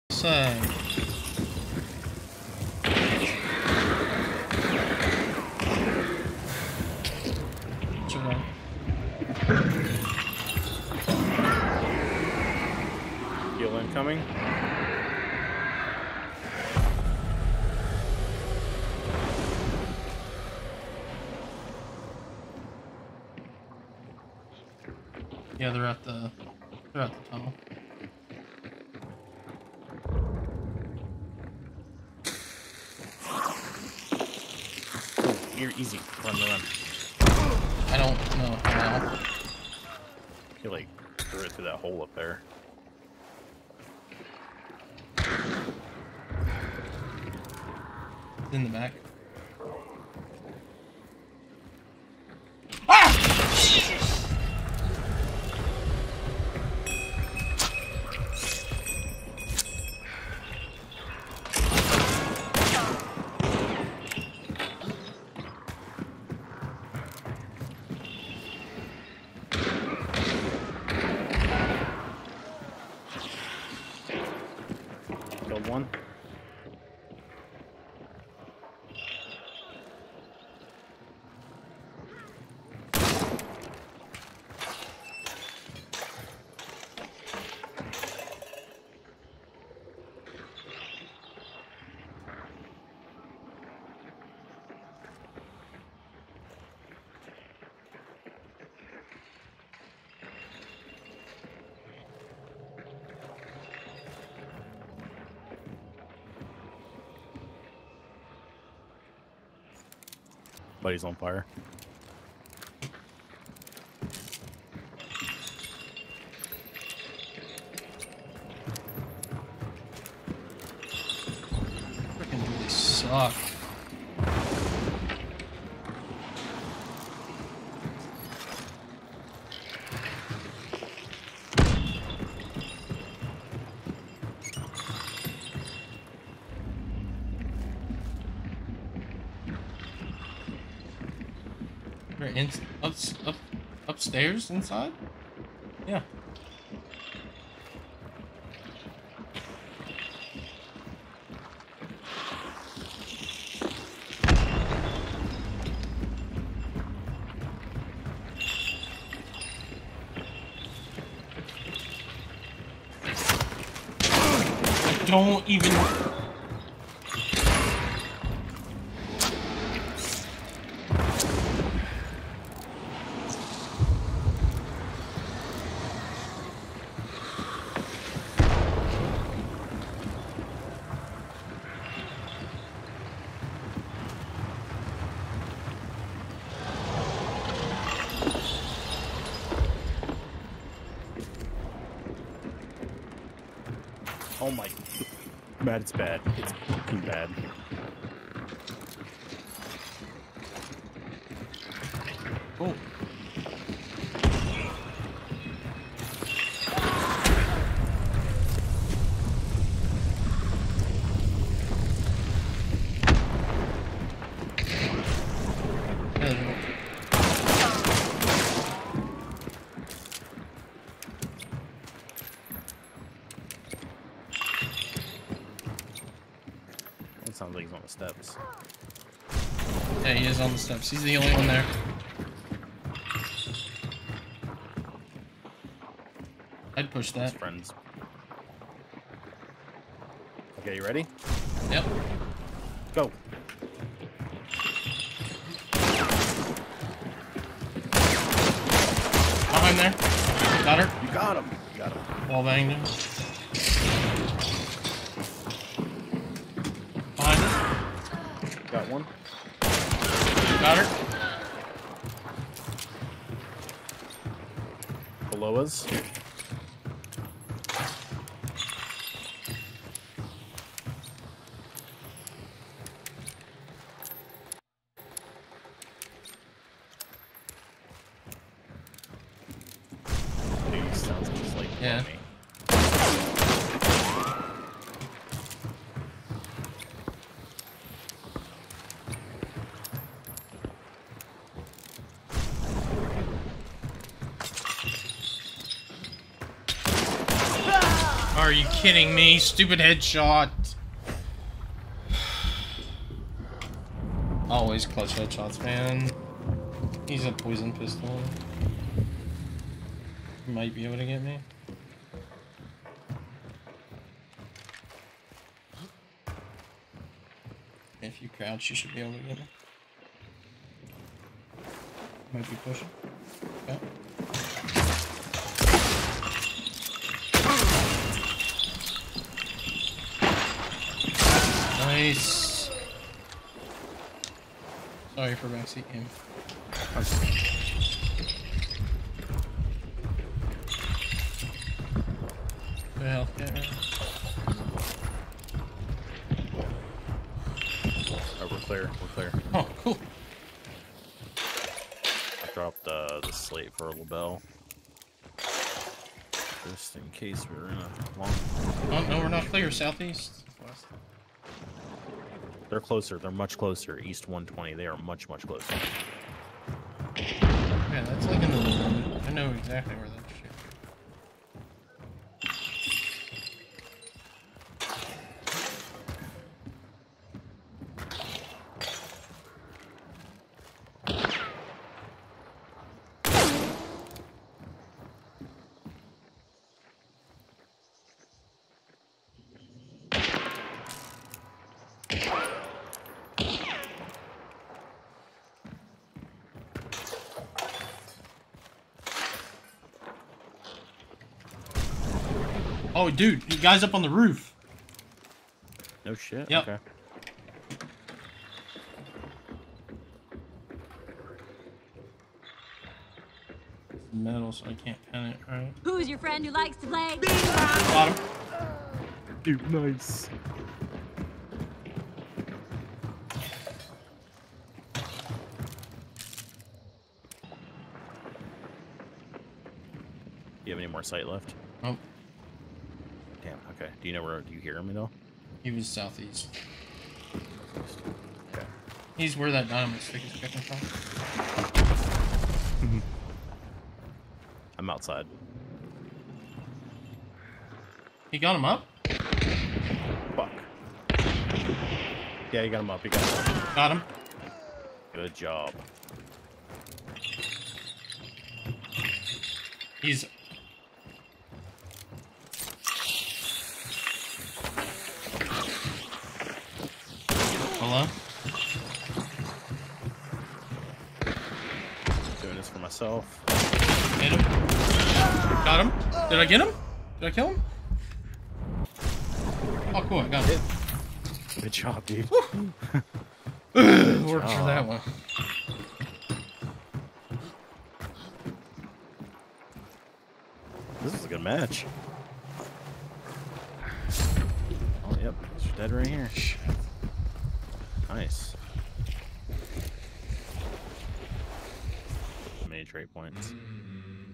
Say. Showdown. Heal incoming. Yeah, they're at the tunnel. Oh, you're easy. Run. I don't know how. You like threw it through that hole up there. In the back. Ah! Killed one. Buddy's on fire. Freaking really suck. They're upstairs inside? Yeah. Don't even... Oh my. Bad, it's bad. It's fucking bad. Oh. It sounds like he's on the steps. Yeah, he is on the steps. He's the only one there. I'd push that. His friends. Okay, you ready? Yep. Go. Behind there. Got her. You got him. You got him. Wall banged him. Behind us. Got one. Got her. Below us. Dude, sounds just like Yeah. me. Are you kidding me? Stupid headshot. Always clutch headshots, man. He's a poison pistol. Might be able to get me. If you crouch, you should be able to get me. Might be pushing. Okay. Nice. Sorry for backseat game. Well, yeah. Oh, we're clear. We're clear. Oh, cool. I dropped the slate for a LaBelle. Just in case we were in a long... Oh, no, we're not clear. Southeast. West. They're closer. They're much closer. East 120. They are much, much closer. Yeah, that's like in the... I know exactly where that shit. Oh, dude, you guys up on the roof. No shit? Yep. Okay. Metal, so I can't pin it, right? Who's your friend who likes to play? Got him. Dude, nice. Do you have any more sight left? Nope. Damn, okay. Do you know where... Do you hear him at all? He was southeast. Okay. He's where that dynamite stick is kicking from. I'm outside. He got him up? Fuck. Yeah, you got him up. You got him up. Got him. Good job. He's... Hello? Doing this for myself. Hit him. Got him. Did I get him? Did I kill him? Oh, cool. I got him. Good job, dude. Worked for that one. This is a good match. Oh, yep. It's dead right here. Nice. Many trade points.